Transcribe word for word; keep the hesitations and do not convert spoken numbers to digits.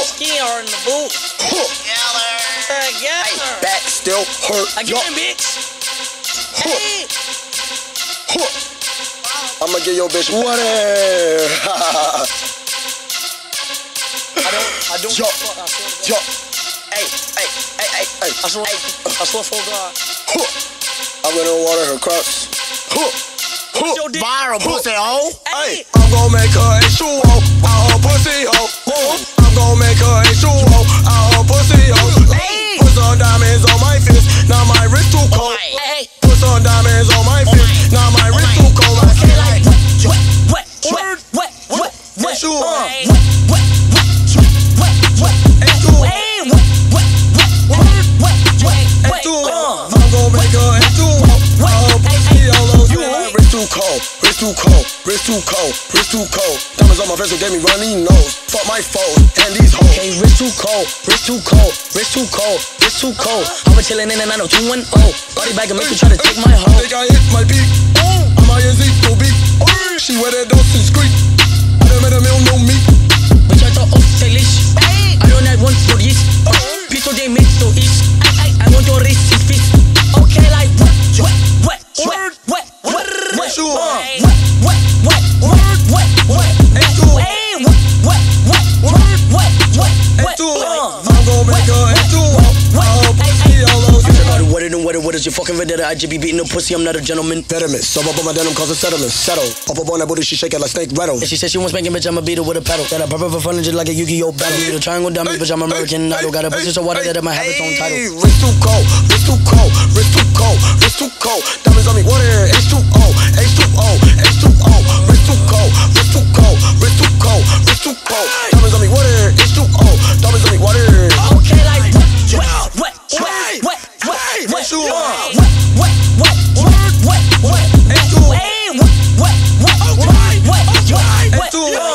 Skin hard in the boot. Together. Together. Back still hurt. Again, bitch. Hey. I'ma give your bitch water. I don't, I don't Yo, fuck, I swear to yo, God. hey, hey, hey, hey, hey. I swear, I swear for God. I'm gonna water her crops. What's your dick? Viral pussy hoe. Hey, I'm gonna make her a shoe hoe, out her pussy hoe. I'm gonna make her a shoe hoe, out her pussy hoe. Hey. Put some diamonds on my fist, now my wrist too cold. Hey. Put some diamonds on my fist, now my wrist too cold. I feel like What, what, what, what, what, what, shoe uh, hoe. what, what, what, what, what, Hey, shoe hoe. hey, what, what, what, what, what, what, Hey, shoe uh, hoe. I'm gonna make her a shoe hoe, out her pussy all over. You hoe. Wrist too cold, wrist too cold, wrist too cold, wrist too cold. Diamonds on my face, so gave me runny nose. Fuck my foes and these hoes. Hey, wrist too cold, wrist too cold, wrist too cold, wrist too cold. I was chillin' in and I know two one oh. Body bag and make you try to take my hoe. Think I hit my peak. I'm I Z to beat. She wear that Dawson's Creek. I done met a meal, no meat. Bitch, I thought, oh, stylish. I don't have one for this. Piso de mixto is. I want your wrist is fixed. okay, like what, what, what, what, what, what, What shoe uh, on? what, what, what, what, what, what, Hey, shoe on. hey, what, what, what, what, what, what, Hey, what, shoe on. uh, I'm gon' make her a shoe on. All pussy all over. About what it and what it, what is your fucking vendetta? I just be beating the pussy, I'm not a gentleman. Betterment. So up on my denim, cause a settlement. Settle. Up up on that booty, she shake it like snake rattle. And she said she wants spanking, bitch, I'ma beat her with a paddle. Got a purple for fun, just like a Yu-Gi-Oh! battle. Need a triangle dummy, bitch, I'm American Idol. Got a pussy so water that I might have its own title. Wrist too cold, wrist too cold, wrist too cold, wrist too cold. Diamonds on me, water, H two O, H two O, H two O. Wrist too cold, wrist too cold, wrist too cold, wrist too cold. Diamonds on me, water, H two O. Diamonds on me, water. okay, like what, what, what, what, what, what, What shoe on? what, what, what, what, what, what, Hey, shoe on. hey, what, what, what, what, what, what, what, Hey, shoe on.